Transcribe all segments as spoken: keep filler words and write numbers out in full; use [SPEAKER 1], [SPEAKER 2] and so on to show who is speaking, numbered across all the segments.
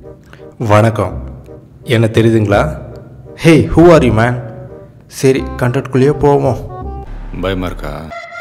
[SPEAKER 1] வணக்கம். என்ன தெரியுதுங்களா? Hey, who are you man? சரி, கண்டக்ட்குள்ளேயே போவோம்.
[SPEAKER 2] பயமா இருக்கா?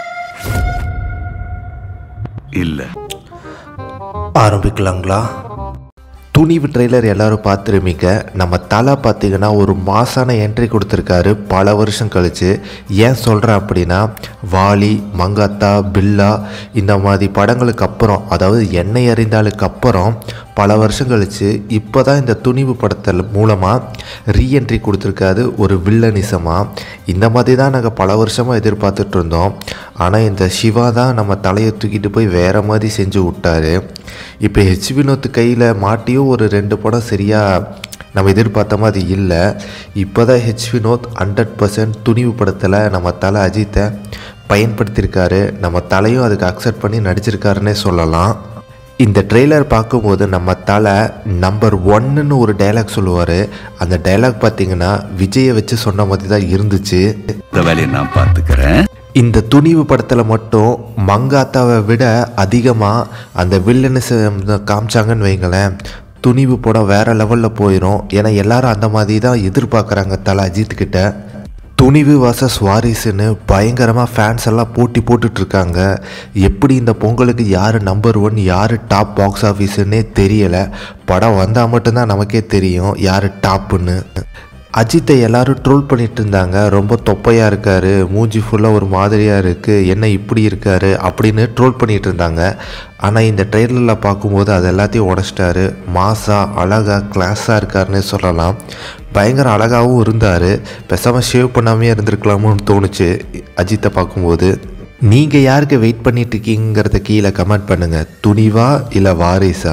[SPEAKER 2] இல்லை.
[SPEAKER 1] ஆரம்பிக்கலாங்களா? துணிவு ட்ரெய்லர் எல்லோரும் பார்த்துருமீங்க. நம்ம தலை பார்த்திங்கன்னா ஒரு மாசான என்ட்ரி கொடுத்துருக்காரு பல வருஷம் கழித்து. ஏன் சொல்கிறேன் அப்படின்னா, வாலி, மங்காத்தா, பில்லா இந்த மாதிரி படங்களுக்கு அப்புறம், அதாவது எண்ணெய் அறிந்தாளுக்கு அப்புறம் பல வருஷம் கழித்து இப்போ தான் இந்த துணிவு படத்தில் மூலமாக ரீஎன்ட்ரி கொடுத்துருக்காரு ஒரு வில்லனிசமாக. இந்த மாதிரி தான் நாங்கள் பல வருஷமாக எதிர்பார்த்துட்டு இருந்தோம். ஆனால் இந்த சிவா தான் நம்ம தலையை தூக்கிட்டு போய் வேறு மாதிரி செஞ்சு விட்டார். இப்போ ஹெச் வினோத் கையில் மாட்டியும் ஒரு ரெண்டு படம் சரியாக நம்ம எதிர்பார்த்த மாதிரி இல்லை. இப்போ தான் H Vinoth hundred percent Thunivu படத்தில் நம்ம தலை அஜித்தை பயன்படுத்தியிருக்காரு. நம்ம தலையும் அதுக்கு அக்செப்ட் பண்ணி நடிச்சிருக்காருன்னே சொல்லலாம். இந்த ட்ரெய்லர் பார்க்கும்போது நம்ம தலை நம்பர் ஒன்னுன்னு ஒரு டைலாக் சொல்லுவார். அந்த டைலாக் பார்த்தீங்கன்னா விஜயை வச்சு சொன்ன மாதிரி தான் இருந்துச்சு.
[SPEAKER 2] இந்த வேலையை நான் பார்த்துக்கிறேன்.
[SPEAKER 1] இந்த துணிவு படத்தில் மட்டும் மங்காத்தாவை விட அதிகமாக அந்த வில்லன்ஸ் காமிச்சாங்கன்னு வைங்களேன், துணிவு படம் வேறு லெவலில் போயிடும். ஏன்னா எல்லாரும் அந்த மாதிரி தான் எதிர்பார்க்குறாங்க தலை அஜித்துக்கிட்ட. துணிவு வாசஸ் வாரிசுன்னு பயங்கரமாக ஃபேன்ஸ் எல்லாம் போட்டி போட்டுட்ருக்காங்க. எப்படி இந்த பொங்கலுக்கு யார் நம்பர் ஒன், யார் டாப் பாக்ஸ் ஆஃபீஸுன்னே தெரியலை. படம் வந்தால் மட்டும்தான் நமக்கே தெரியும் யார் டாப்புன்னு. அஜித்தை எல்லோரும் ட்ரோல் பண்ணிகிட்டு இருந்தாங்க. ரொம்ப தொப்பையாக இருக்கார், மூஞ்சி ஃபுல்லாக ஒரு மாதிரியாக இருக்குது, என்ன இப்படி இருக்கார் அப்படின்னு ட்ரோல் பண்ணிகிட்டு இருந்தாங்க. ஆனால் இந்த ட்ரெய்லரில் பார்க்கும்போது அது எல்லாத்தையும் உடச்சிட்டாரு. மாஸாக அழகாக கிளாஸாக இருக்காருன்னு சொல்லலாம். பயங்கர அழகாகவும் இருந்தார். பேசாமல் ஷேவ் பண்ணாமே இருந்திருக்கலாமோன்னு தோணுச்சு அஜித்தை பார்க்கும்போது. நீங்கள் யாருக்கு வெயிட் பண்ணிட்டுருக்கீங்கிறத கீழே கமெண்ட் பண்ணுங்கள். துணிவா இல்லை வாரிசா?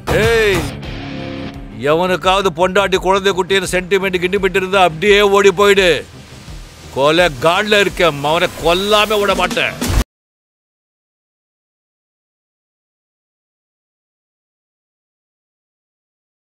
[SPEAKER 3] எவனுக்காவது பொண்டாட்டி குழந்தை குட்டின்னு சென்டிமெண்ட் கிண்டிமெண்ட் இருந்தா அப்படியே ஓடி போயிடு. கொலை காட்ல இருக்க அவனை கொல்லாம விட மாட்டேன்.